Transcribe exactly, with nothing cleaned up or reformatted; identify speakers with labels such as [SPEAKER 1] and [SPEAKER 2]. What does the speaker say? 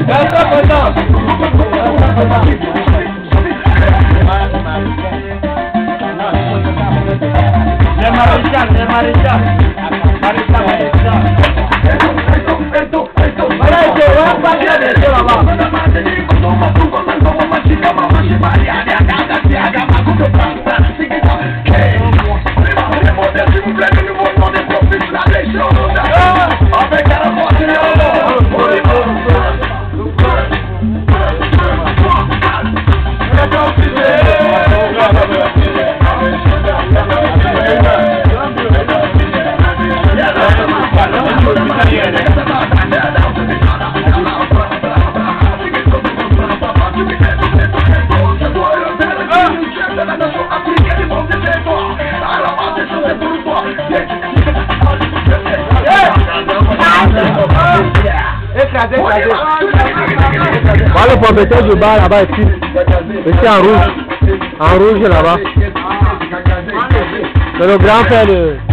[SPEAKER 1] Le maréchal, le maréchal. Maréchal, maréchal. Voilà, c'est un paquet de choses là-bas.
[SPEAKER 2] Voilà le propriétaire du bar là-bas ici. Ici en rouge. En rouge là-bas. C'est le grand frère de...